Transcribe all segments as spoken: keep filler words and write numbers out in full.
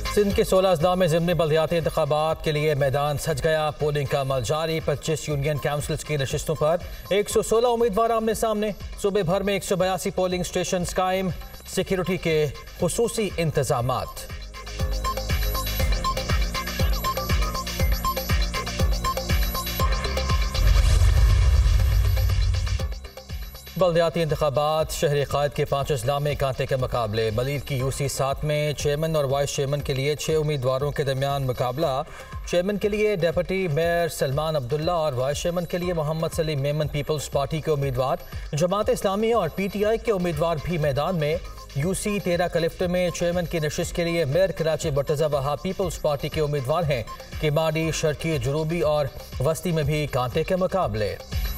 सिंध के सोलह अजला में ज़िमनी बल्दियाती इंतखाबात के लिए मैदान सज गया। पोलिंग का अमल जारी। पच्चीस यूनियन काउंसिल्स की नशिस्तों पर एक सौ सोलह उम्मीदवार आमने सामने। सूबे भर में एक सौ बयासी पोलिंग स्टेशन कायम। सिक्योरिटी के खुसूसी इंतजामात। बल्दियाती इंतखाबात शहरी कायद के पाँच अजला में कांटे के मुकाबले। मलीर की यूसी सात में चेयरमैन और वाइस चेयरमैन के लिए छः उम्मीदवारों के दरमियान मुकाबला। चेयरमैन के लिए डेप्यूटी मेयर सलमान अब्दुल्ला और वाइस चेयरमैन के लिए मोहम्मद सलीम मेमन पीपल्स पार्टी के उम्मीदवार। जमात इस्लामी और पी टी आई के उम्मीदवार भी मैदान में। यूसी तेरह कलिफ्ट में चेयरमैन की नशिस्त के लिए मेयर कराची बर्तजा वहा पीपल्स पार्टी के उम्मीदवार हैं। किमाडी, शर्की, जुनूबी और वस्ती में भी कांटे के मुकाबले।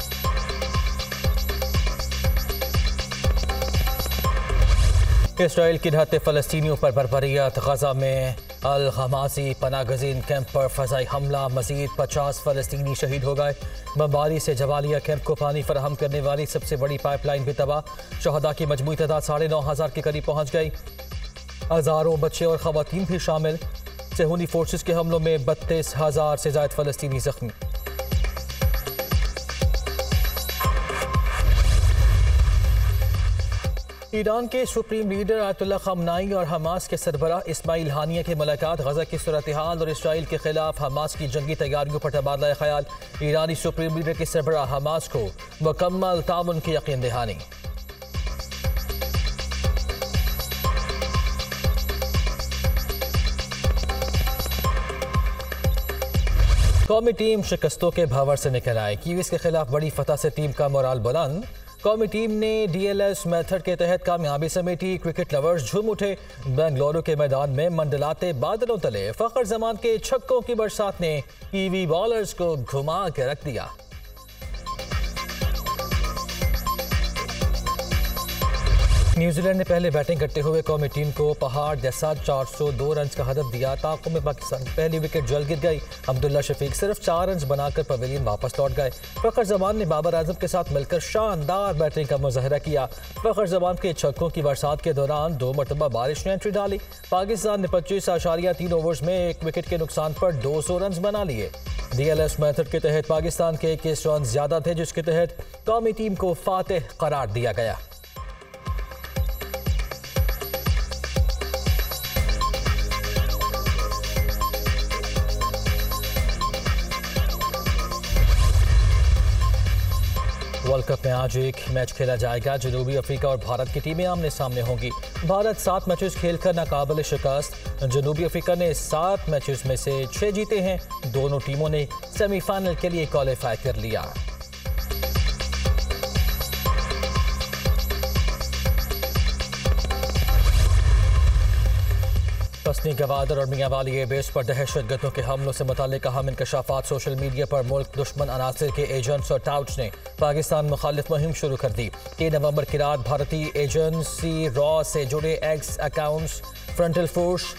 इसराइल की ढहते फ़लस्तीनियों पर बर्बरियत। गजा में अल हमासी पनाह गज़ीन कैंप पर फ़ज़ाई हमला। मज़ीद पचास फ़लस्तीनी शहीद हो गए। बमबारी से जवालिया कैंप को पानी फराहम करने वाली सबसे बड़ी पाइपलाइन भी तबाह। शहदा की मजमूई तादाद साढ़े नौ हज़ार के करीब पहुँच गई। हज़ारों बच्चे और ख़वातीन भी शामिल। सेहूनी फोर्सेस के हमलों में बत्तीस हज़ार से ज़ायद फ़लस्तीनी ज़ख्मी। ईरान के सुप्रीम लीडर आयतुल्लाह ख़ामनाई और हमास के सरबराह इस्माइल हानिया की मुलाकात। गजा की सूरत हाल और इसराइल के खिलाफ हमास की जंगी तैयारियों पर तबादला ख्याल। ईरानी सुप्रीम लीडर के सरबराह हमास को मुकम्मल ताउन की यकीन दहानी। कौमी टीम शिकस्तों के भावर से निकल आए। कीवीज के खिलाफ बड़ी फतह से टीम का मोराल बुलंद। कौमी टीम ने डी एल एस मेथड के तहत कामयाबी समेटी। क्रिकेट लवर्स झूम उठे। बेंगलुरु के मैदान में मंडलाते बादलों तले फखर जमान के छक्कों की बरसात ने कीवी बॉलर्स को घुमा के रख दिया। न्यूजीलैंड ने पहले बैटिंग करते हुए कौमी टीम को पहाड़ जैसा चार सौ दो रन का हदफ दिया। ताक़ुब में पाकिस्तान की पहली विकेट जल गिर गई। अब्दुल्ला शफीक सिर्फ चार रन बनाकर पवेलियन वापस लौट गए। फखर जमान ने बाबर आजम के साथ मिलकर शानदार बैटिंग का मुजाहरा किया। फखर जमान के छक्कों की बरसात के दौरान दो मरतबा बारिश ने एंट्री डाली। पाकिस्तान ने पच्चीस आशारिया तीन ओवर्स में एक विकेट के नुकसान पर दो सौ रन बना लिए। डी एल एस मेथड के तहत पाकिस्तान के इक्कीस रन ज्यादा थे, जिसके तहत कौमी टीम को फातेह करार दिया गया। वर्ल्ड कप में आज एक मैच खेला जाएगा। जनूबी अफ्रीका और भारत की टीमें आमने सामने होंगी। भारत सात मैचेस खेलकर नाकाबिल शिकस्त। जनूबी अफ्रीका ने सात मैचेस में से छह जीते हैं। दोनों टीमों ने सेमीफाइनल के लिए क्वालिफाई कर लिया। हसनी गवादर और मियांवाली एयरबेस पर दहशतगर्दों के हमलों से मुताल्लिक अहम इंकशाफात। सोशल मीडिया पर मुल्क दुश्मन अनासर के एजेंट्स और टाउट्स ने पाकिस्तान मुखालिफ मुहिम शुरू कर दी। तीन नवंबर की रात भारतीय एजेंसी रॉ से जुड़े X accounts frontal force,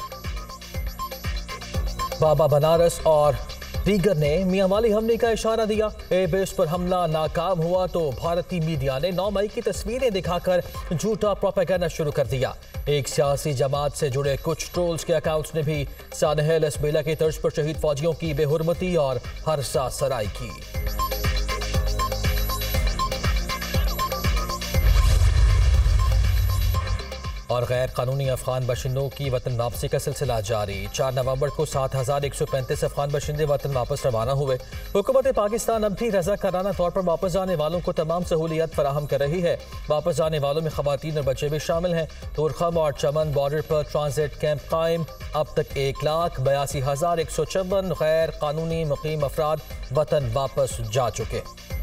Baba Banaras और दीगर ने मियांवाली हमले का इशारा दिया। एयरबेस पर हमला नाकाम हुआ तो भारतीय मीडिया ने नौ मई की तस्वीरें दिखाकर झूठा प्रोपेगेंडा शुरू कर दिया। एक सियासी जमात से जुड़े कुछ ट्रोल्स के अकाउंट्स ने भी सानहेल असबेला की तर्ज पर शहीद फौजियों की बेहुरमती और हरसा सराई की। और गैर कानूनी अफगान बाशिंदों की वतन वापसी का सिलसिला जारी। चार नवंबर को सात हजार एक सौ पैंतीस अफगान बाशिंदे वतन वापस रवाना हुए। हुकूमत पाकिस्तान अब भी रज़ाकाराना तौर पर वापस जाने वालों को तमाम सहूलियत फराहम कर रही है। वापस जाने वालों में खवातीन और बच्चे भी शामिल हैं। तुरखम और चमन बॉर्डर पर ट्रांजिट कैंप कायम। अब तक एक लाख बयासी हजार एक सौ चौवन गैर कानूनी मुकीम अफराद वतन वापस जा चुके।